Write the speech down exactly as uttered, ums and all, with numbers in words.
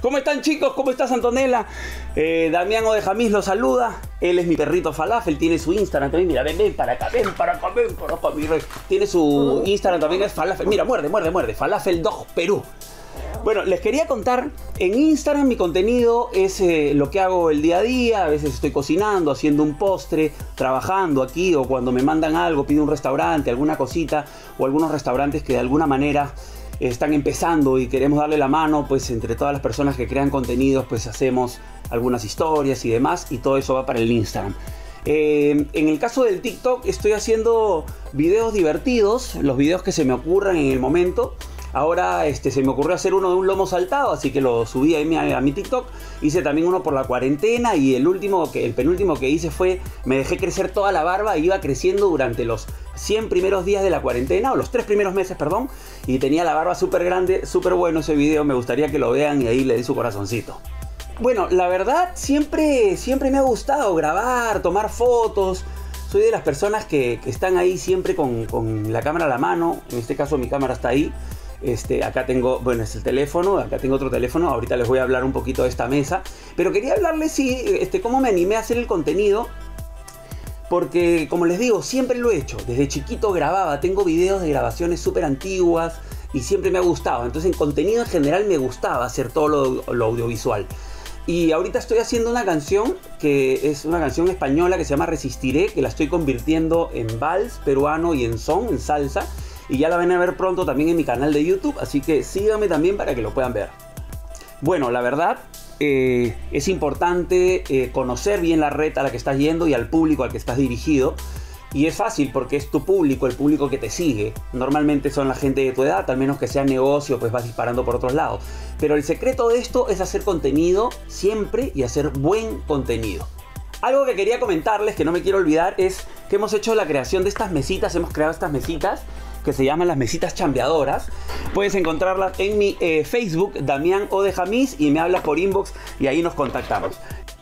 ¿Cómo están, chicos? ¿Cómo estás, Antonella? Eh, Damián Odejamis los saluda. Él es mi perrito Falafel, tiene su Instagram también. Mira, ven, ven para acá, ven para acá, ven para acá, mi rey. Tiene su Instagram también, es Falafel. Mira, muerde, muerde, muerde. Falafel Dog Perú. Bueno, les quería contar, en Instagram mi contenido es eh, lo que hago el día a día. A veces estoy cocinando, haciendo un postre, trabajando aquí, o cuando me mandan algo, pido un restaurante, alguna cosita, o algunos restaurantes que de alguna manera eh, están empezando y queremos darle la mano, pues entre todas las personas que crean contenidos, pues hacemos algunas historias y demás, y todo eso va para el Instagram. Eh, en el caso del TikTok estoy haciendo videos divertidos, los videos que se me ocurran en el momento. Ahora este, se me ocurrió hacer uno de un lomo saltado, así que lo subí a mi, a mi TikTok. Hice también uno por la cuarentena y el último, que, el penúltimo que hice fue, me dejé crecer toda la barba, iba creciendo durante los cien primeros días de la cuarentena, o los tres primeros meses, perdón, y tenía la barba súper grande, súper bueno ese video, me gustaría que lo vean y ahí le den su corazoncito. Bueno, la verdad siempre, siempre me ha gustado grabar, tomar fotos. Soy de las personas que, que están ahí siempre con, con la cámara a la mano, en este caso mi cámara está ahí. Este, acá tengo, bueno, es el teléfono, acá tengo otro teléfono, ahorita les voy a hablar un poquito de esta mesa, pero quería hablarles, sí, este, cómo me animé a hacer el contenido, porque, como les digo, siempre lo he hecho, desde chiquito grababa, tengo videos de grabaciones súper antiguas y siempre me ha gustado, entonces en contenido en general me gustaba hacer todo lo, lo audiovisual. Y ahorita estoy haciendo una canción que es una canción española que se llama Resistiré, que la estoy convirtiendo en vals peruano y en son, en salsa. Y ya la van a ver pronto también en mi canal de YouTube, así que síganme también para que lo puedan ver. Bueno, la verdad eh, es importante eh, conocer bien la red a la que estás yendo y al público al que estás dirigido. Y es fácil porque es tu público, el público que te sigue. Normalmente son la gente de tu edad, al menos que sea negocio, pues vas disparando por otros lados. Pero el secreto de esto es hacer contenido siempre y hacer buen contenido. Algo que quería comentarles, que no me quiero olvidar, es que hemos hecho la creación de estas mesitas, hemos creado estas mesitas que se llaman las mesitas chambeadoras. Puedes encontrarlas en mi eh, Facebook, Damián Odejamis, y me hablas por inbox y ahí nos contactamos.